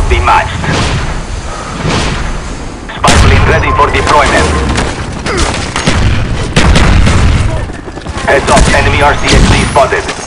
cannot be matched. Spy plane ready for deployment. Heads up, enemy RCXD spotted.